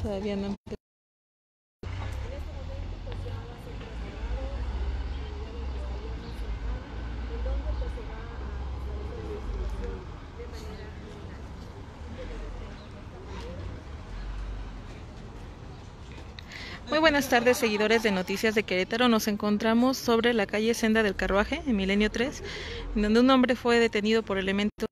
Todavía no. Muy buenas tardes, seguidores de Noticias de Querétaro. Nos encontramos sobre la calle Senda del Carruaje, en Milenio 3, donde un hombre fue detenido por elementos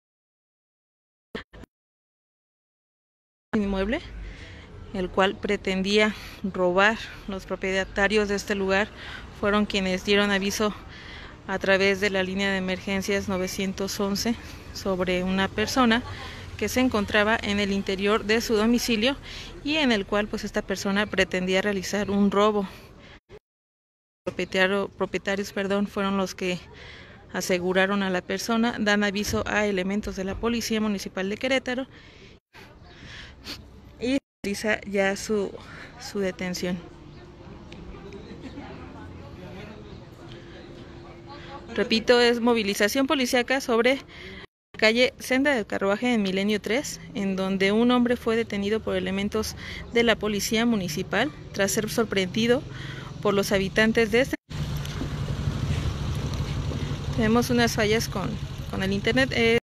inmueble, el cual pretendía robar. Los propietarios de este lugar fueron quienes dieron aviso a través de la línea de emergencias 911 sobre una persona que se encontraba en el interior de su domicilio y en el cual pues esta persona pretendía realizar un robo. Propietarios fueron los que aseguraron a la persona, dan aviso a elementos de la Policía Municipal de Querétaro y realiza ya su detención. Repito, es movilización policíaca sobre la calle Senda del Carruaje en Milenio 3, en donde un hombre fue detenido por elementos de la Policía Municipal tras ser sorprendido por los habitantes de este. Tenemos unas fallas con el internet.